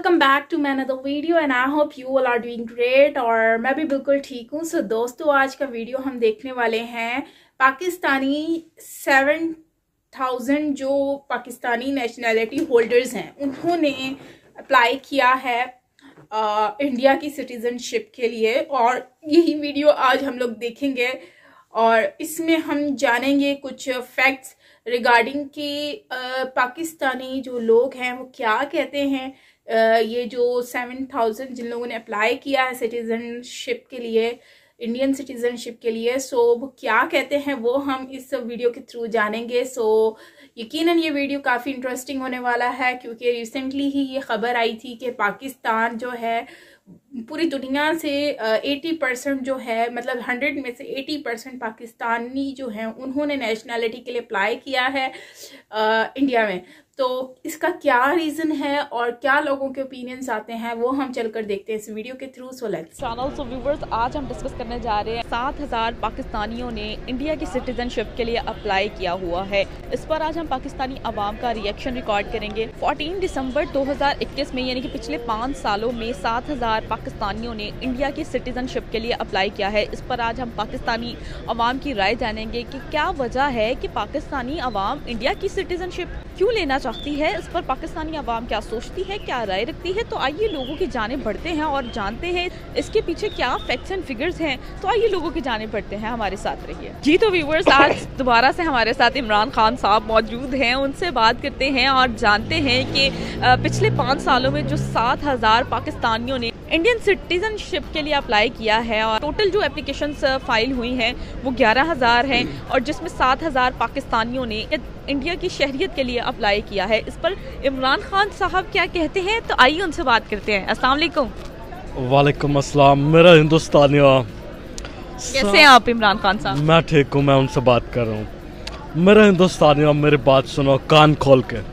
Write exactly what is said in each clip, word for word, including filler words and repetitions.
Welcome back to my another video and I hope you all are doing great. और मैं भी बिल्कुल ठीक हूँ। सो so, दोस्तों आज का वीडियो हम देखने वाले हैं पाकिस्तानी सेवन थाउजेंड जो पाकिस्तानी नेशनैलिटी होल्डर्स हैं उन्होंने अप्लाई किया है आ, इंडिया की सिटीजनशिप के लिए, और यही वीडियो आज हम लोग देखेंगे और इसमें हम जानेंगे कुछ फैक्ट्स रिगार्डिंग कि पाकिस्तानी जो लोग हैं वो क्या कहते हैं। आ, ये जो सेवन थाउजेंड जिन लोगों ने अप्लाई किया है सिटीजनशिप के लिए, इंडियन सिटीजनशिप के लिए, सो वो क्या कहते हैं वो हम इस वीडियो के थ्रू जानेंगे। सो यकीनन ये वीडियो काफ़ी इंटरेस्टिंग होने वाला है क्योंकि रिसेंटली ही ये खबर आई थी कि पाकिस्तान जो है पूरी दुनिया से अस्सी परसेंट जो है, मतलब हंड्रेड में से अस्सी परसेंट पाकिस्तानी जो हैं उन्होंने नेशनैलिटी के लिए अप्लाई किया है आ, इंडिया में। तो इसका क्या रीज़न है और क्या लोगों के ओपिनियंस आते हैं वो हम चलकर देखते हैं इस वीडियो के through. So let's channel so viewers, आज हम डिस्कस करने जा रहे हैं सात हज़ार पाकिस्तानियों ने इंडिया की सिटीजनशिप के लिए अप्लाई किया हुआ है। इस पर आज हम पाकिस्तानी अवाम का रिएक्शन रिकॉर्ड करेंगे। चौदह दिसंबर दो हज़ार इक्कीस में यानी कि पिछले पाँच सालों में सात हज़ार पाकिस्तानियों ने इंडिया की सिटीजनशिप के लिए अप्लाई किया है। इस पर आज हम पाकिस्तानी अवाम की राय जानेंगे कि क्या वजह है कि पाकिस्तानी अवाम इंडिया की सिटीजनशिप क्यों लेना चाहती है। इस पर पाकिस्तानी अवाम क्या सोचती है, क्या राय रखती है। तो आइए लोगों की जाने बढ़ते हैं और जानते हैं इसके पीछे क्या फैक्ट्स एंड फिगर्स हैं। तो आइए लोगों की जाने बढ़ते हैं, हमारे साथ रहिए। जी तो व्यूवर्स, आज दोबारा से हमारे साथ इमरान खान साहब मौजूद हैं, उनसे बात करते हैं और जानते हैं कि पिछले पाँच सालों में जो सात हज़ार पाकिस्तानियों ने इंडियन सिटीजनशिप के लिए अप्लाई किया है और टोटल जो एप्लीकेशंस फाइल हुई हैं वो ग्यारह हज़ार हैं और जिसमें सात हज़ार पाकिस्तानियों ने इंडिया की शहरियत के लिए अप्लाई किया है। इस पर इमरान खान साहब क्या कहते हैं, तो आइए उनसे बात करते हैं। अस्सलाम वालेकुम। वालेकुम अस्सलाम। मेरा हिंदुस्तानिया। कैसे हैं आप इमरान खान साहब? मैं ठीक हूँ, मैं उनसे बात कर रहा हूँ। मेरा हिंदुस्तानिया, मेरी बात सुनो कान खोल के।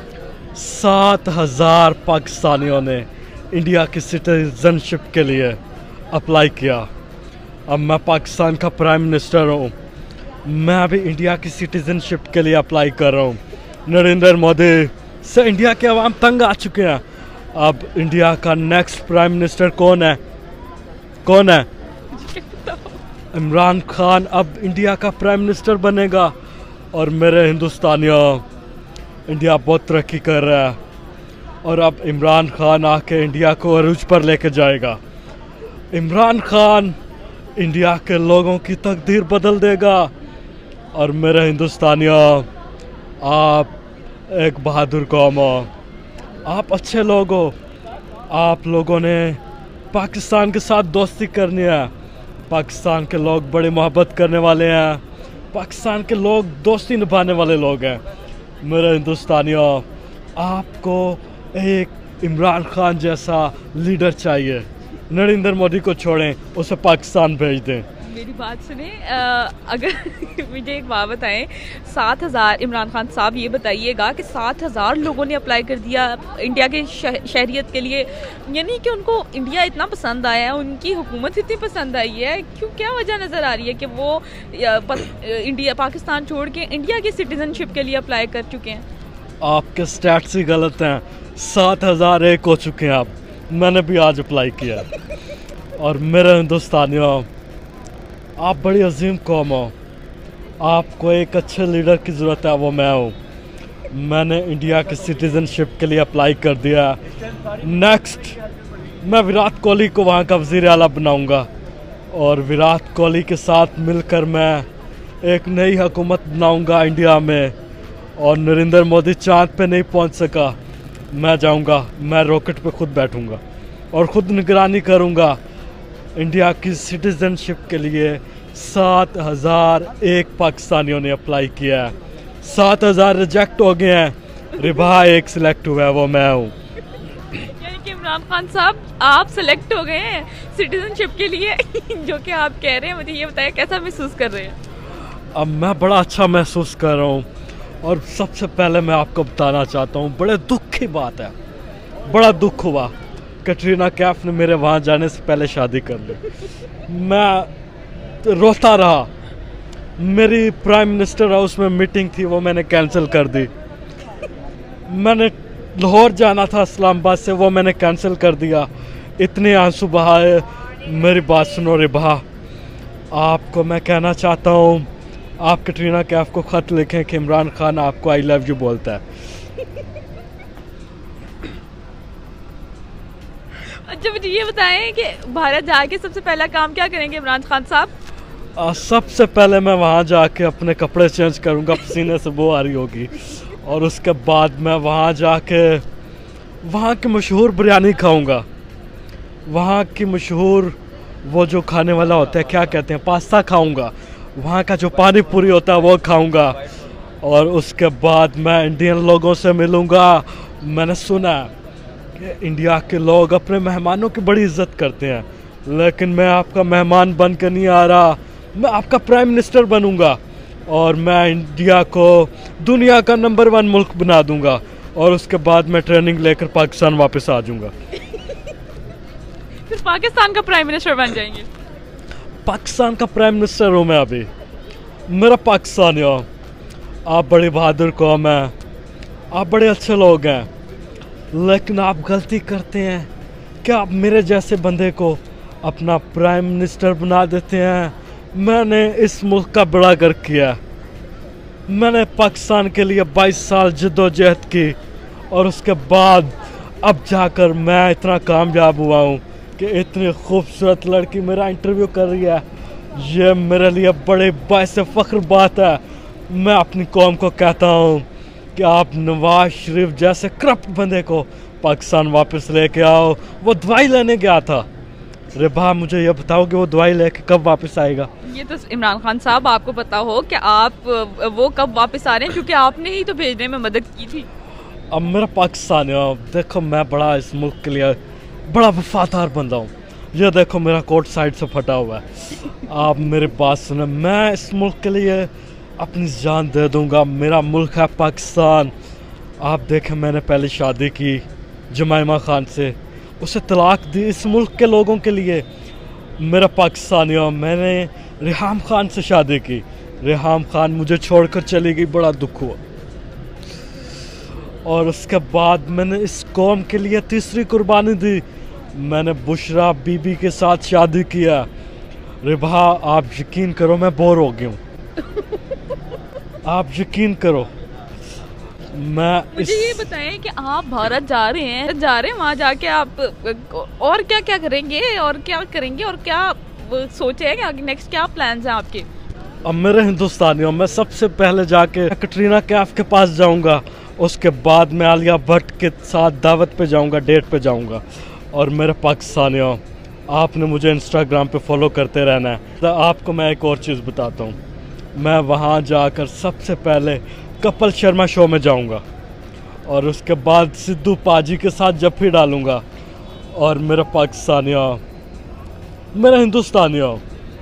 सात हज़ार पाकिस्तानियों ने इंडिया की सिटीजनशिप के लिए अप्लाई किया। अब मैं पाकिस्तान का प्राइम मिनिस्टर हूँ, मैं भी इंडिया की सिटीजनशिप के लिए अप्लाई कर रहा हूँ। नरेंद्र मोदी से इंडिया के अवाम तंग आ चुके हैं। अब इंडिया का नेक्स्ट प्राइम मिनिस्टर कौन है? कौन है? इमरान खान अब इंडिया का प्राइम मिनिस्टर बनेगा। और मेरे हिंदुस्तानियों, इंडिया बहुत तरक्की कर रहा है और अब इमरान खान आके इंडिया को अरूज पर लेके जाएगा। इमरान खान इंडिया के लोगों की तकदीर बदल देगा। और मेरे हिंदुस्तानियों, आप एक बहादुर कौम हो, आप अच्छे लोग हो। आप लोगों ने पाकिस्तान के साथ दोस्ती करनी है। पाकिस्तान के लोग बड़ी मोहब्बत करने वाले हैं, पाकिस्तान के लोग दोस्ती निभाने वाले लोग हैं। मेरे हिंदुस्तानियों, आपको एक इमरान खान जैसा लीडर चाहिए। नरेंद्र मोदी को छोड़ें, उसे पाकिस्तान भेज दें। मेरी बात सुने, अगर मुझे एक बात बताएं, सात हज़ार इमरान खान साहब ये बताइएगा कि सात हज़ार लोगों ने अप्लाई कर दिया इंडिया के शहरियत के लिए, यानी कि उनको इंडिया इतना पसंद आया है, उनकी हुकूमत इतनी पसंद आई है, क्यों, क्या वजह नज़र आ रही है कि वो इंडिया पाकिस्तान छोड़ के इंडिया की सिटीजनशिप के लिए अप्लाई कर चुके हैं? आपके स्टैट्स ही गलत हैं। सात हज़ार एक हो चुके हैं आप। मैंने भी आज अप्लाई किया। और मेरे हिंदुस्तानियों, आप बड़ी अजीम कौम हो, आपको एक अच्छे लीडर की ज़रूरत है, वो मैं हूँ। मैंने इंडिया की सिटीजनशिप के लिए अप्लाई कर दिया। नेक्स्ट मैं विराट कोहली को वहाँ का वज़ीर आला बनाऊँगा और विराट कोहली के साथ मिलकर मैं एक नई हुकूमत बनाऊँगा इंडिया में। और नरेंद्र मोदी चाँद पे नहीं पहुँच सका, मैं जाऊँगा, मैं रॉकेट पे खुद बैठूँगा और ख़ुद निगरानी करूँगा। इंडिया की सिटीजनशिप के लिए सात हज़ार एक पाकिस्तानियों ने अप्लाई किया है। सात हज़ार रिजेक्ट हो गए हैं, रिबा एक सिलेक्ट हुआ है, वो मैं हूँ। यानी कि इमरान खान साहब आप सिलेक्ट हो गए हैं सिटीजनशिप के लिए जो कि आप कह रहे हैं। मुझे ये बताया कैसा महसूस कर रहे हैं? अब मैं बड़ा अच्छा महसूस कर रहा हूँ। और सबसे पहले मैं आपको बताना चाहता हूँ, बड़े दुख की बात है, बड़ा दुख हुआ, कैटरीना कैफ ने मेरे वहाँ जाने से पहले शादी कर ली। मैं रोता रहा। मेरी प्राइम मिनिस्टर हाउस में मीटिंग थी, वो मैंने कैंसिल कर दी। मैंने लाहौर जाना था इस्लामाबाद से, वो मैंने कैंसिल कर दिया। इतने आंसू बहाए। मेरी बात सुनो रिबा, आपको मैं कहना चाहता हूँ, आप कटरीना कैफ को ख़त लिखें कि इमरान खान आपको आई लव यू बोलता है। अच्छा मुझे ये बताएं कि भारत जाके सबसे पहला काम क्या करेंगे इमरान खान साहब? आ, सबसे पहले मैं वहाँ जाके अपने कपड़े चेंज करूँगा, पसीने से बो आ रही होगी, और उसके बाद मैं वहाँ जाके वहाँ की मशहूर बिरयानी खाऊँगा। वहाँ की मशहूर वो जो खाने वाला होता है, क्या कहते हैं, पास्ता खाऊँगा। वहाँ का जो पानी पूरी होता है वो खाऊँगा। और उसके बाद मैं इंडियन लोगों से मिलूँगा। मैंने सुना है कि इंडिया के लोग अपने मेहमानों की बड़ी इज्जत करते हैं, लेकिन मैं आपका मेहमान बन कर नहीं आ रहा, मैं आपका प्राइम मिनिस्टर बनूंगा और मैं इंडिया को दुनिया का नंबर वन मुल्क बना दूंगा, और उसके बाद मैं ट्रेनिंग लेकर पाकिस्तान वापस आ जाऊंगा। फिर पाकिस्तान का प्राइम मिनिस्टर बन जाएंगे? पाकिस्तान का प्राइम मिनिस्टर हूँ मैं अभी। मेरा पाकिस्तान हो, आप बड़ी बहादुर कौम है, आप बड़े अच्छे लोग हैं, लेकिन आप गलती करते हैं कि आप मेरे जैसे बंदे को अपना प्राइम मिनिस्टर बना देते हैं। मैंने इस मुल्क का बड़ा गर्व किया। मैंने पाकिस्तान के लिए बाईस साल जद्दोजहद की, और उसके बाद अब जाकर मैं इतना कामयाब हुआ हूँ कि इतनी खूबसूरत लड़की मेरा इंटरव्यू कर रही है। ये मेरे लिए बड़े बाइस फ़ख्र बात है। मैं अपनी कौम को कहता हूँ कि आप नवाज शरीफ जैसे करप्ट बंदे को पाकिस्तान वापस लेके आओ। वो दवाई लेने गया था। रिबा मुझे ये बताओ कि वो दवाई लेके कब वापस आएगा? ये तो इमरान खान साहब आपको पता हो कि आप वो कब वापस आ रहे हैं, क्योंकि आपने ही तो भेजने में मदद की थी। अब मेरा पाकिस्तान है, देखो मैं बड़ा इस मुल्क के लिए बड़ा वफादार बंदा हूँ। ये देखो मेरा कोट साइड से फटा हुआ है। आप मेरी बात सुने, मैं इस मुल्क के लिए अपनी जान दे दूँगा। मेरा मुल्क है पाकिस्तान। आप देखें, मैंने पहले शादी की जमाइमा खान से, उसे तलाक दी इस मुल्क के लोगों के लिए। मेरा पाकिस्तानी हो, मैंने रेहाम खान से शादी की। रेहाम खान मुझे छोड़कर चली गई, बड़ा दुख हुआ। और उसके बाद मैंने इस कौम के लिए तीसरी कुर्बानी दी। मैंने बुशरा बीबी के साथ शादी किया। रिबा आप यकीन करो, मैं बोर हो गया हूँ। आप यकीन करो। मैं मुझे इस... ये बताएं कि आप भारत जा रहे हैं जा रहे हैं वहाँ जाके आप और क्या क्या करेंगे और क्या करेंगे और क्या सोचे हैं कि नेक्स्ट क्या प्लान्स हैं आपके? अब मेरे हिंदुस्तानियों, मैं सबसे पहले जाके कटरीना कैफ के पास जाऊंगा। उसके बाद मैं आलिया भट्ट के साथ दावत पे जाऊंगा, डेट पे जाऊंगा। और मेरे पाकिस्तानियों, आपने मुझे इंस्टाग्राम पे फॉलो करते रहना है। तो आपको मैं एक और चीज़ बताता हूँ। मैं वहाँ जाकर सबसे पहले कपिल शर्मा शो में जाऊंगा, और उसके बाद सिद्धू पाजी के साथ जफ्फी डालूंगा। और मेरे पाकिस्तानियों, मेरे हिंदुस्तानियों,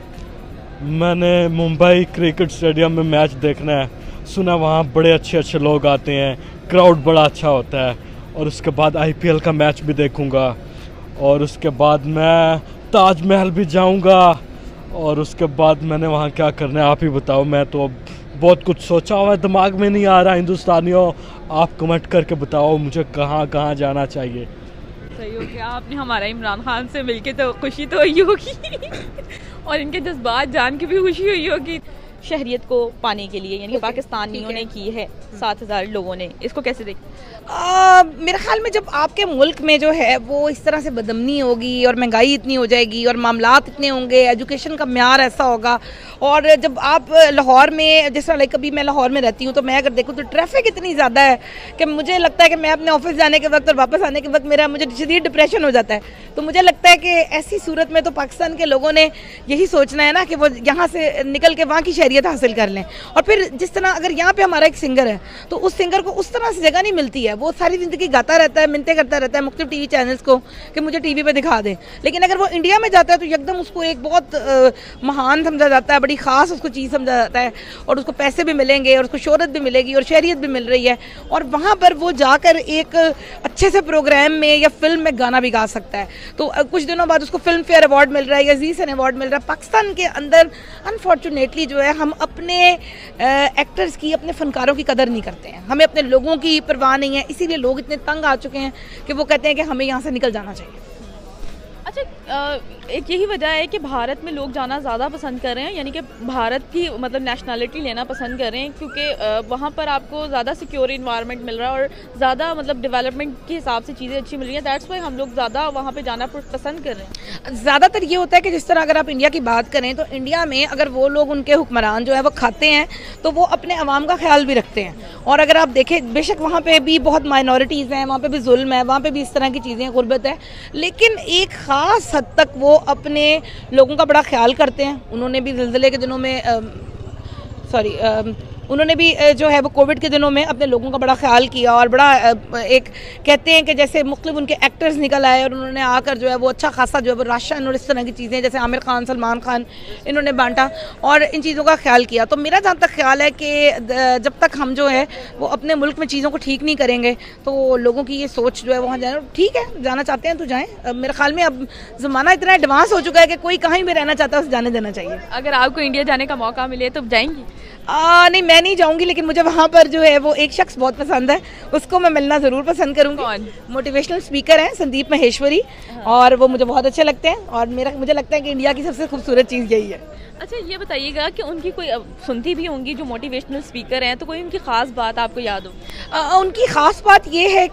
मैंने मुंबई क्रिकेट स्टेडियम में मैच देखना है। सुना वहाँ बड़े अच्छे अच्छे लोग आते हैं, क्राउड बड़ा अच्छा होता है। और उसके बाद आईपीएल का मैच भी देखूंगा। और उसके बाद मैं ताजमहल भी जाऊंगा। और उसके बाद मैंने वहाँ क्या करना है आप ही बताओ। मैं तो अब बहुत कुछ सोचा हुआ है, दिमाग में नहीं आ रहा। हिंदुस्तानियों, आप कमेंट करके बताओ मुझे कहाँ कहाँ जाना चाहिए। सही हो गया, आपने हमारा इमरान खान से मिलके तो खुशी तो हुई होगी और इनके जज्बात जान के भी खुशी हुई होगी। शहरियत को पाने के लिए यानी पाकिस्तानियों ने की है सात हज़ार लोगों ने, इसको कैसे देख? आ, मेरे ख्याल में जब आपके मुल्क में जो है वो इस तरह से बदमनी होगी और महंगाई इतनी हो जाएगी और मामलात इतने होंगे, एजुकेशन का म्यार ऐसा होगा, और जब आप लाहौर में, जैसा लाइक कभी मैं लाहौर में रहती हूँ तो मैं अगर देखूँ तो ट्रैफिक इतनी ज़्यादा है कि मुझे लगता है कि मैं अपने ऑफिस जाने के वक्त और वापस आने के वक्त मेरा मुझे शदीद डिप्रेशन हो जाता है। तो मुझे लगता है कि ऐसी सूरत में तो पाकिस्तान के लोगों ने यही सोचना है ना कि वो यहाँ से निकल के वहाँ की शहरियत हासिल कर लें। और फिर जिस तरह अगर यहाँ पे हमारा एक सिंगर है तो उस सिंगर को उस तरह से जगह नहीं मिलती है। वो सारी ज़िंदगी गाता रहता है, मिन्नतें करता रहता है मुख्तलिफ टीवी चैनल्स को कि मुझे टीवी पे दिखा दें, लेकिन अगर वो इंडिया में जाता है तो एकदम उसको एक बहुत आ, महान समझा जाता है, बड़ी ख़ास उसको चीज़ समझा जाता है, और उसको पैसे भी मिलेंगे और उसको शोहरत भी मिलेगी और शहरियत भी मिल रही है। और वहाँ पर वो जाकर एक अच्छे से प्रोग्राम में या फिल्म में गाना भी गा सकता है। तो कुछ दिनों बाद उसको फिल्म फेयर अवार्ड मिल रहा है या जी सन अवार्ड मिल रहा है। पाकिस्तान के अंदर अनफॉर्चुनेटली जो है हम अपने एक्टर्स की, अपने फनकारों की कदर नहीं करते हैं, हमें अपने लोगों की परवाह नहीं है, इसीलिए लोग इतने तंग आ चुके हैं कि वो कहते हैं कि हमें यहाँ से निकल जाना चाहिए। अच्छा, एक यही वजह है कि भारत में लोग जाना ज़्यादा पसंद कर रहे हैं, यानी कि भारत की मतलब नेशनलिटी लेना पसंद कर रहे हैं, क्योंकि वहाँ पर आपको ज़्यादा सिक्योर इन्वायरमेंट मिल रहा है और ज़्यादा मतलब डेवलपमेंट के हिसाब से चीज़ें अच्छी मिल रही हैं। दैट्स वाई हम लोग ज़्यादा वहाँ पे जाना पसंद कर रहे हैं। ज़्यादातर ये होता है कि जिस तरह अगर आप इंडिया की बात करें तो इंडिया में अगर वो लोग, उनके हुक्मरान जो है वो खाते हैं तो वो अपने अवाम का ख्याल भी रखते हैं। और अगर आप देखें, बेशक वहाँ पर भी बहुत माइनॉरिटीज़ हैं, वहाँ पर भी जुल्म है, वहाँ पर भी इस तरह की चीज़ें, गुर्बत है, लेकिन एक ख़ास हद तक वो अपने लोगों का बड़ा ख्याल करते हैं। उन्होंने भी ज़िलज़िले के दिनों में सॉरी उन्होंने भी जो है वो कोविड के दिनों में अपने लोगों का बड़ा ख्याल किया और बड़ा एक कहते हैं कि जैसे मुख्तलिफ उनके एक्टर्स निकल आए और उन्होंने आकर जो है वो अच्छा खासा जो है वो राशन और इस तरह की चीज़ें, जैसे आमिर खान, सलमान खान, इन्होंने बांटा और इन चीज़ों का ख्याल किया। तो मेरा जहाँ तक ख्याल है कि जब तक हम जो है वो अपने मुल्क में चीज़ों को ठीक नहीं करेंगे तो लोगों की ये सोच जो है वहाँ जाए, ठीक है जाना चाहते हैं तो जाएँ। मेरे ख्याल में अब ज़माना इतना एडवांस हो चुका है कि कोई कहीं भी रहना चाहता है उसे जाने देना चाहिए। अगर आपको इंडिया जाने का मौका मिले तो जाएंगी? आ, नहीं, मैं नहीं जाऊंगी, लेकिन मुझे वहाँ पर जो है वो एक शख्स बहुत पसंद है, उसको मैं मिलना ज़रूर पसंद करूंगी। मोटिवेशनल स्पीकर हैं संदीप महेश्वरी, और वो मुझे बहुत अच्छे लगते हैं और मेरा मुझे लगता है कि इंडिया की सबसे खूबसूरत चीज़ यही है। अच्छा, ये बताइएगा कि उनकी कोई, सुनती भी होंगी जो मोटिवेशनल स्पीकर हैं, तो कोई उनकी ख़ास बात आपको याद हो? आ, उनकी ख़ास बात ये है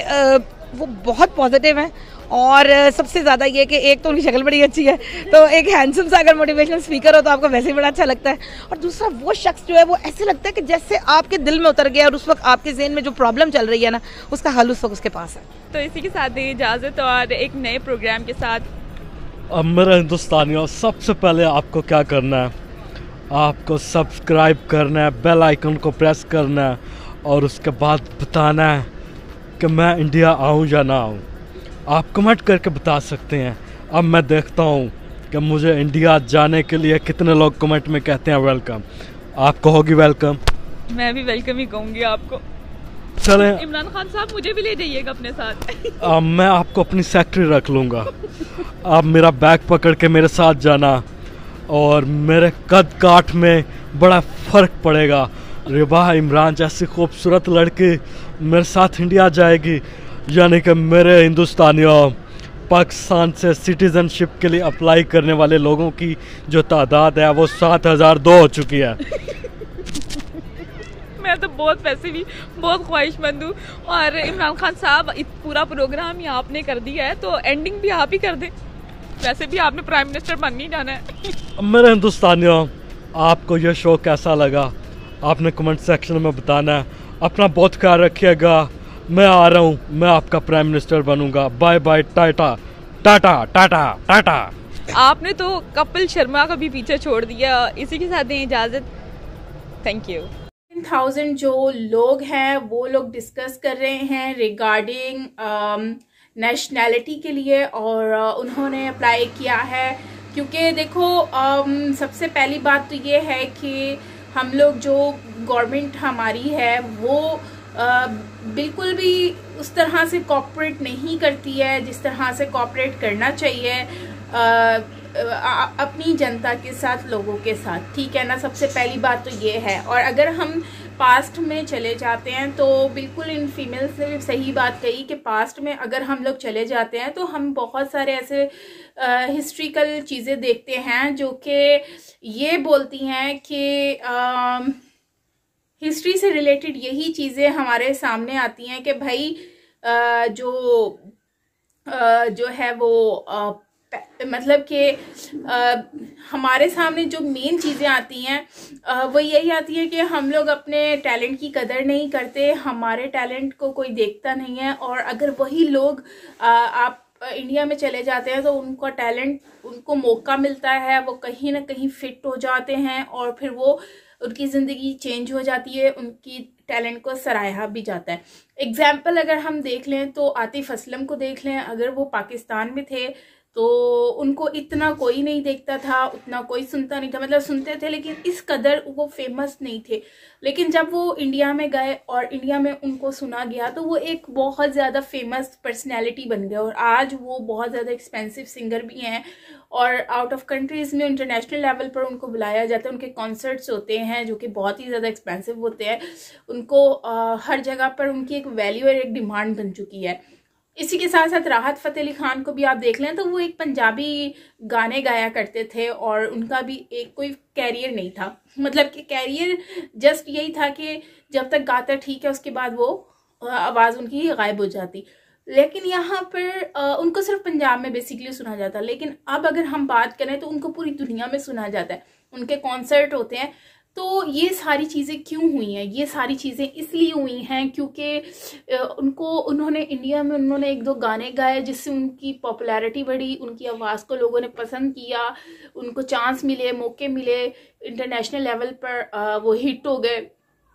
कि वो बहुत पॉजिटिव हैं और सबसे ज़्यादा ये कि एक तो उनकी शक्ल बड़ी अच्छी है, तो एक हैंडसम सा अगर मोटिवेशनल स्पीकर हो तो आपको वैसे ही बड़ा अच्छा लगता है। और दूसरा, वो शख्स जो है वो ऐसे लगता है कि जैसे आपके दिल में उतर गया और उस वक्त आपके ज़हन में जो प्रॉब्लम चल रही है ना, उसका हल उस वक्त उसके पास है। तो इसी के साथ दी इजाज़त और एक नए प्रोग्राम के साथ। अब मेरे हिंदुस्तानियों, सबसे पहले आपको क्या करना है, आपको सब्सक्राइब करना है, बेल आइकन को प्रेस करना है और उसके बाद बताना है कि मैं इंडिया आऊँ या ना आऊँ। आप कमेंट करके बता सकते हैं। अब मैं देखता हूँ कि मुझे इंडिया जाने के लिए कितने लोग कमेंट में कहते हैं वेलकम। आप कहोगी वेलकम? मैं भी वेलकम ही कहूँगी आपको। चलें, इमरान खान साहब मुझे भी ले जाइएगा अपने साथ। अब मैं आपको अपनी सेक्रेटरी रख लूँगा। आप मेरा बैग पकड़ के मेरे साथ जाना और मेरे कद काठ में बड़ा फ़र्क पड़ेगा। अरे वाह, इमरान जैसी खूबसूरत लड़की मेरे साथ इंडिया जाएगी, यानी कि मेरे हिंदुस्तानियों, पाकिस्तान से सिटीज़नशिप के लिए अप्लाई करने वाले लोगों की जो तादाद है वो सात हज़ार दो हो चुकी है। मैं तो बहुत वैसे भी बहुत ख्वाहिशमंद हूँ। और इमरान खान साहब, पूरा प्रोग्राम ही आपने कर दिया है तो एंडिंग भी आप ही कर दें। वैसे भी आपने प्राइम मिनिस्टर बन नहीं जाना है। मेरे हिंदुस्तानियों, आपको ये शो कैसा लगा आपने कमेंट सेक्शन में बताना है। अपना बहुत ख्याल रखिएगा। मैं आ रहा हूँ, मैं आपका प्राइम मिनिस्टर बनूंगा। Bye bye, tata tata tata tata. आपने तो कपिल शर्मा का भी पीछे छोड़ दिया। इसी के साथ दें इजाज़त। Thank you. थाउजेंड जो लोग हैं वो लोग डिस्कस कर रहे हैं रिगार्डिंग नेशनैलिटी के लिए और uh, उन्होंने अप्लाई किया है। क्योंकि देखो, um, सबसे पहली बात तो ये है कि हम लोग जो गवर्नमेंट हमारी है वो uh, बिल्कुल भी उस तरह से कोऑपरेट नहीं करती है जिस तरह से कोऑपरेट करना चाहिए uh, अपनी जनता के साथ, लोगों के साथ। ठीक है ना, सबसे पहली बात तो ये है। और अगर हम पास्ट में चले जाते हैं तो बिल्कुल इन फीमेल्स ने भी सही बात कही कि पास्ट में अगर हम लोग चले जाते हैं तो हम बहुत सारे ऐसे हिस्ट्रिकल चीज़ें देखते हैं जो कि ये बोलती हैं कि हिस्ट्री से रिलेटेड यही चीज़ें हमारे सामने आती हैं कि भाई आ, जो आ, जो है वो आ, मतलब कि हमारे सामने जो मेन चीज़ें आती हैं वो यही आती है कि हम लोग अपने टैलेंट की कदर नहीं करते, हमारे टैलेंट को कोई देखता नहीं है। और अगर वही लोग आ, आप इंडिया में चले जाते हैं तो उनका टैलेंट, उनको मौका मिलता है, वो कहीं ना कहीं फिट हो जाते हैं और फिर वो उनकी ज़िंदगी चेंज हो जाती है, उनकी टैलेंट को सराहा भी जाता है। एग्जाम्पल अगर हम देख लें तो आतिफ असलम को देख लें। अगर वो पाकिस्तान में थे तो उनको इतना कोई नहीं देखता था, उतना कोई सुनता नहीं था, मतलब सुनते थे लेकिन इस कदर वो फेमस नहीं थे। लेकिन जब वो इंडिया में गए और इंडिया में उनको सुना गया तो वो एक बहुत ज़्यादा फेमस पर्सनैलिटी बन गए और आज वो बहुत ज़्यादा एक्सपेंसिव सिंगर भी हैं और आउट ऑफ कंट्रीज़ में इंटरनेशनल लेवल पर उनको बुलाया जाता है। उनके कॉन्सर्ट्स होते हैं जो कि बहुत ही ज़्यादा एक्सपेंसिव होते हैं। उनको आ, हर जगह पर उनकी एक वैल्यू और एक डिमांड बन चुकी है। इसी के साथ साथ राहत फ़तेह अली खान को भी आप देख लें तो वो एक पंजाबी गाने गाया करते थे और उनका भी एक कोई कैरियर नहीं था, मतलब कि कैरियर जस्ट यही था कि जब तक गाता ठीक है उसके बाद वो आवाज़ उनकी गायब हो जाती। लेकिन यहाँ पर आ, उनको सिर्फ पंजाब में बेसिकली सुना जाता। लेकिन अब अगर हम बात करें तो उनको पूरी दुनिया में सुना जाता है, उनके कॉन्सर्ट होते हैं। तो ये सारी चीज़ें क्यों हुई हैं? ये सारी चीज़ें इसलिए हुई हैं क्योंकि उनको उन्होंने इंडिया में उन्होंने एक दो गाने गाए जिससे उनकी पॉपुलैरिटी बढ़ी, उनकी आवाज़ को लोगों ने पसंद किया, उनको चांस मिले, मौके मिले, इंटरनेशनल लेवल पर वो हिट हो गए,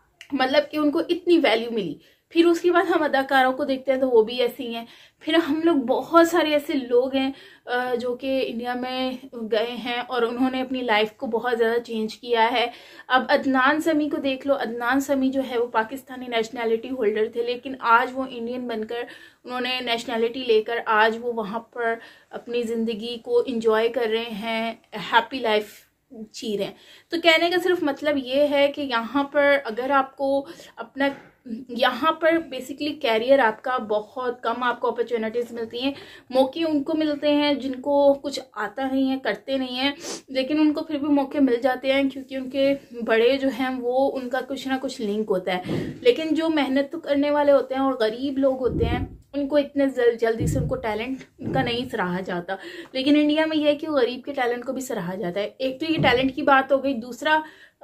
मतलब कि उनको इतनी वैल्यू मिली। फिर उसके बाद हम अदाकारों को देखते हैं तो वो भी ऐसे ही हैं। फिर हम लोग बहुत सारे ऐसे लोग हैं जो कि इंडिया में गए हैं और उन्होंने अपनी लाइफ को बहुत ज़्यादा चेंज किया है। अब अदनान समी को देख लो, अदनान समी जो है वो पाकिस्तानी नेशनैलिटी होल्डर थे लेकिन आज वो इंडियन बनकर उन्होंने नेशनैलिटी लेकर आज वो वहाँ पर अपनी ज़िंदगी को इंजॉय कर रहे हैं, हैप्पी लाइफ जी रहे हैं। तो कहने का सिर्फ मतलब ये है कि यहाँ पर अगर आपको अपना यहाँ पर बेसिकली कैरियर आपका बहुत कम, आपको अपॉर्चुनिटीज़ मिलती हैं, मौके उनको मिलते हैं जिनको कुछ आता नहीं है, करते नहीं हैं, लेकिन उनको फिर भी मौके मिल जाते हैं क्योंकि उनके बड़े जो हैं वो उनका कुछ ना कुछ लिंक होता है। लेकिन जो मेहनत तो करने वाले होते हैं और गरीब लोग होते हैं उनको इतने जल्दी से उनको टैलेंट उनका नहीं सराहा जाता। लेकिन इंडिया में यह है कि गरीब के टैलेंट को भी सराहा जाता है। एक तो ये टैलेंट की बात हो गई, दूसरा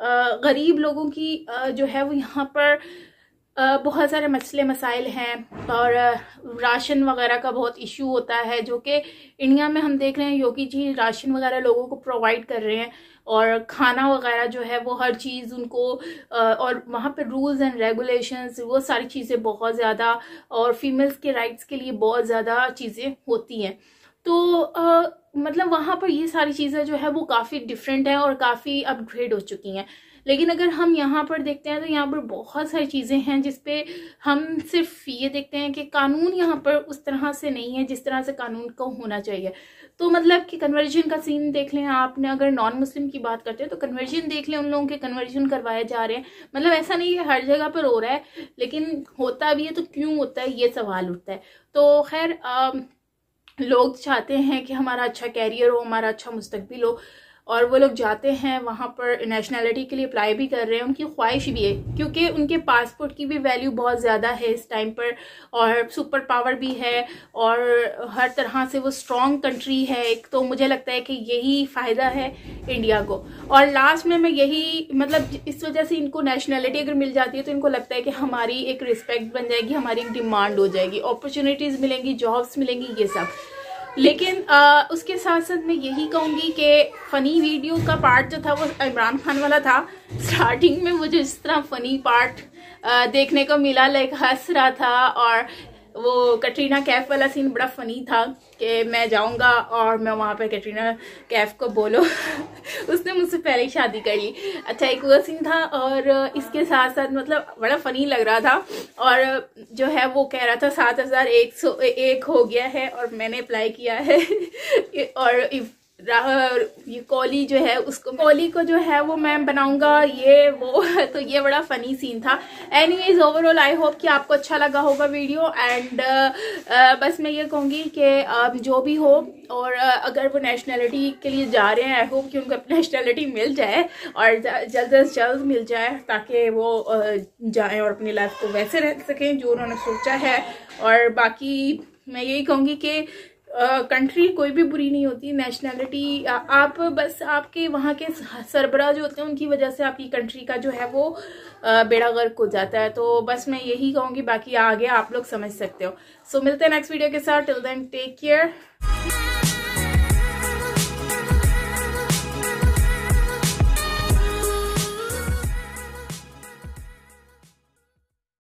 गरीब लोगों की जो है वो यहाँ पर Uh, बहुत सारे मसले मसाइल हैं और uh, राशन वगैरह का बहुत इशू होता है जो कि इंडिया में हम देख रहे हैं योगी जी राशन वगैरह लोगों को प्रोवाइड कर रहे हैं और खाना वगैरह जो है वो हर चीज़ उनको uh, और वहाँ पे रूल्स एंड रेगुलेशंस वो सारी चीज़ें बहुत ज़्यादा और फीमेल्स के राइट्स के लिए बहुत ज़्यादा चीज़ें होती हैं। तो uh, मतलब वहाँ पर ये सारी चीज़ें जो है वो काफ़ी डिफरेंट हैं और काफ़ी अपग्रेड हो चुकी हैं। लेकिन अगर हम यहाँ पर देखते हैं तो यहाँ पर बहुत सारी चीज़ें हैं जिस पे हम सिर्फ ये देखते हैं कि कानून यहाँ पर उस तरह से नहीं है जिस तरह से कानून को होना चाहिए। तो मतलब कि कन्वर्जन का सीन देख लें आपने, अगर नॉन मुस्लिम की बात करते हैं तो कन्वर्जन देख लें, उन लोगों के कन्वर्जन करवाए जा रहे हैं। मतलब ऐसा नहीं है हर जगह पर हो रहा है, लेकिन होता भी है तो क्यों होता है ये सवाल उठता है। तो खैर लोग चाहते हैं कि हमारा अच्छा कैरियर हो, हमारा अच्छा मुस्तकबिल हो और वो लोग जाते हैं वहाँ पर नेशनैलिटी के लिए अप्लाई भी कर रहे हैं। उनकी ख्वाहिश भी है क्योंकि उनके पासपोर्ट की भी वैल्यू बहुत ज़्यादा है इस टाइम पर और सुपर पावर भी है और हर तरह से वो स्ट्रॉन्ग कंट्री है एक। तो मुझे लगता है कि यही फ़ायदा है इंडिया को। और लास्ट में मैं यही मतलब इस वजह से इनको नेशनैलिटी अगर मिल जाती है तो इनको लगता है कि हमारी एक रिस्पेक्ट बन जाएगी, हमारी एक डिमांड हो जाएगी, अपॉर्चुनिटीज़ मिलेंगी, जॉब्स मिलेंगी, ये सब। लेकिन आ, उसके साथ साथ मैं यही कहूँगी कि फ़नी वीडियो का पार्ट जो था वो इमरान खान वाला था। स्टार्टिंग में मुझे इस तरह फ़नी पार्ट आ, देखने को मिला, लाइक हंस रहा था और वो कटरीना कैफ वाला सीन बड़ा फ़नी था कि मैं जाऊंगा और मैं वहाँ पे कटरीना कैफ को बोलो उसने मुझसे पहले ही शादी कर ली। अच्छा एक वो सीन था और इसके साथ साथ मतलब बड़ा फ़नी लग रहा था और जो है वो कह रहा था सात हज़ार एक सौ एक हो गया है और मैंने अप्लाई किया है और ये कॉली जो है उसको कॉली को जो है वो मैं बनाऊंगा ये वो। तो ये बड़ा फनी सीन था। एनीवेज ओवरऑल आई होप कि आपको अच्छा लगा होगा वीडियो एंड uh, बस मैं ये कहूँगी कि uh, जो भी हो और uh, अगर वो नेशनैलिटी के लिए जा रहे हैं आई होप कि उनको नेशनैलिटी मिल जाए और जल्द अज जल्द मिल जाए ताकि वो uh, जाएं और अपनी लाइफ को वैसे रह सकें जो उन्होंने सोचा है। और बाकी मैं यही कहूँगी कि कंट्री uh, कोई भी बुरी नहीं होती, नेशनैलिटी आप बस आपके वहाँ के सरबराह जो होते हैं उनकी वजह से आपकी कंट्री का जो है वो uh, बेड़ा गर्क हो जाता है। तो बस मैं यही कहूँगी, बाकी आगे आप लोग समझ सकते हो। सो so, मिलते हैं नेक्स्ट वीडियो के साथ। Till then take care.